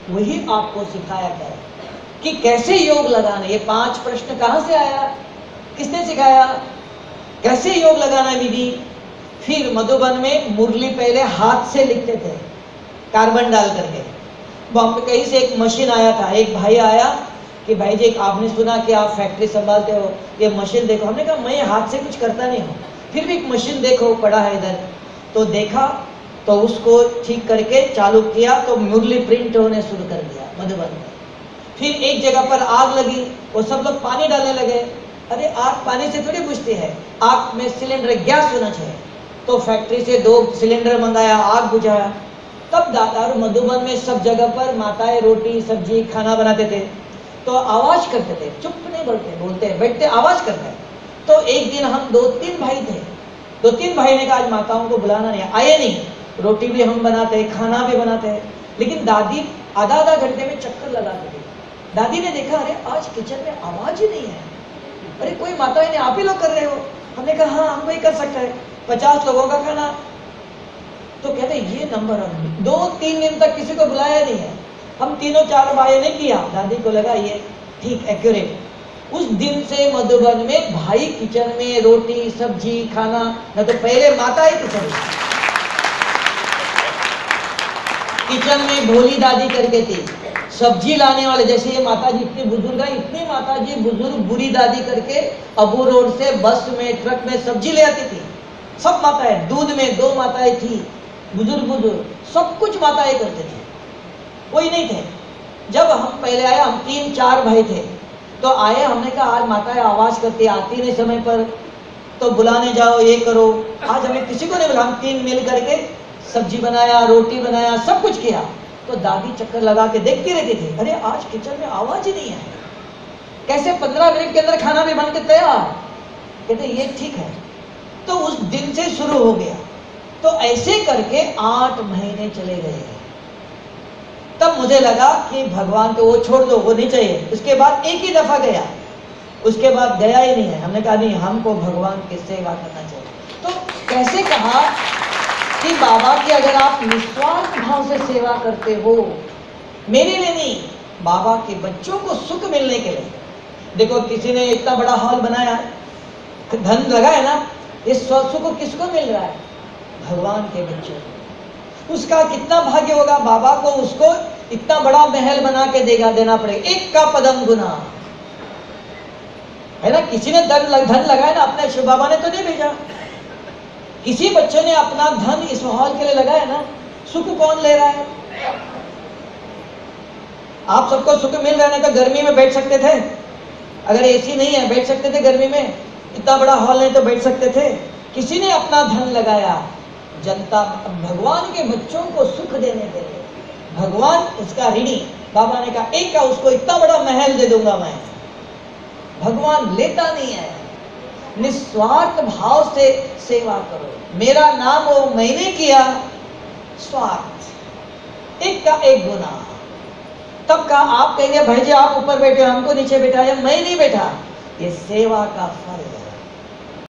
वही आपको सिखाया गया कि कैसे योग लगाना। ये 5 प्रश्न कहाँ से आया, किसने सिखाया, कैसे योग लगाना विधि। फिर मधुबन में मुरली पहले हाथ से लिखते थे कार्बन डाल करके। बॉम्बे कहीं से एक मशीन आया था, एक भाई आया कि भाई जी आपने सुना कि आप फैक्ट्री संभालते हो, ये मशीन देखो। हमने कहा मैं हाथ से कुछ करता नहीं हूँ, फिर भी एक मशीन देखो पड़ा है इधर। तो देखा तो उसको ठीक करके चालू किया तो मुरली प्रिंट होने शुरू कर दिया मधुबन में। फिर एक जगह पर आग लगी, वो सब लोग पानी डालने लगे। अरे आग पानी से थोड़ी बुझती है, आग में सिलेंडर गैस होना चाहिए। तो फैक्ट्री से 2 सिलेंडर मंगाया, आग बुझाया। तब दातार मधुबन में सब जगह पर माताएं रोटी सब्जी खाना बनाते थे, तो आवाज करते थे, चुप नहीं बोलते बैठते आवाज करते हैं। तो एक दिन हम 2-3 भाई थे, 2-3 भाई ने कहा आज माताओं को बुलाना नहीं, आए नहीं। रोटी भी हम बनाते हैं, खाना भी बनाते हैं, लेकिन दादी आधा घंटे में चक्कर लगाते थे। दादी ने देखा अरे आज किचन में आवाज ही नहीं है, अरे कोई माताएं ने आप ही लोग कर रहे हो। हमने कहा हाँ हम वही कर सकते हैं, 50 लोगों का खाना। तो कहते ये नंबर हम 2-3 दिन तक किसी को बुलाया नहीं है, हम 3-4 भाई ने किया। दादी को लगा ये ठीक एक्यूरेट। उस दिन से मधुबन में भाई किचन में रोटी सब्जी खाना, न तो पहले माता ही किचन में भोली दादी करके थी, सब्जी लाने वाले जैसे ये माता जी इतनी बुजुर्ग है, इतनी माता जी बुजुर्ग बुरी दादी करके अबू रोड से बस में ट्रक में सब्जी ले आती थी। सब माताएं, दूध में 2 माताएं थी, बुजुर्ग सब कुछ माताएं करते थे, कोई नहीं थे। जब हम पहले आए, हम 3-4 भाई थे, तो आए, हमने कहा आज माताएं आवाज करती आती नहीं समय पर, तो बुलाने जाओ ये करो। आज हमें किसी को नहीं बुला, हम 3 मिल करके सब्जी बनाया, रोटी बनाया, सब कुछ किया। तो दादी चक्कर लगा के देखती रहती थी, अरे आज किचन में आवाज ही नहीं है, कैसे 15 मिनट के अंदर खाना भी बन के तैयार। कहते ये ठीक है। तो उस दिन से शुरू हो गया। तो ऐसे करके 8 महीने चले गए। तब मुझे लगा कि भगवान को वो छोड़ दो, वो नहीं चाहिए। उसके बाद एक ही दफा गया, उसके बाद गया ही नहीं है। हमने कहा नहीं, हमको भगवान की सेवा करना चाहिए। तो कैसे कहा कि बाबा की अगर आप निस्वार्थ भाव से सेवा करते हो, मेरे लिए नहीं, बाबा के बच्चों को सुख मिलने के लिए। देखो किसी ने इतना बड़ा हॉल बनाया, धन लगा है ना, इस सुख किसको मिल रहा है? भगवान के बच्चों को। उसका कितना भाग्य होगा, बाबा को उसको इतना बड़ा महल बना के देना पड़ेगा। एक का पदम गुना है ना। किसी ने धन लगाया ना, अपने शिव बाबा ने तो नहीं भेजा, किसी बच्चे ने अपना धन इस हॉल के लिए लगाया ना। सुख कौन ले रहा है? आप सबको सुख मिल रहा है ना, तो गर्मी में बैठ सकते थे, अगर एसी नहीं है बैठ सकते थे गर्मी में, इतना बड़ा हॉल नहीं तो बैठ सकते थे। किसी ने अपना धन लगाया जनता, भगवान के बच्चों को सुख देने के लिए। भगवान उसका ऋणी, बाबा ने कहा एक का उसको इतना बड़ा महल दे दूंगा मैं। भगवान लेता नहीं है, निस्वार्थ भाव से सेवा करो। मेरा नाम हो, मैंने किया, स्वार्थ एक का एक गुना। तब कहा आप कहेंगे भाई जी आप ऊपर बैठे, हमको नीचे बैठाया, मैं नहीं बैठा, ये सेवा का फल है।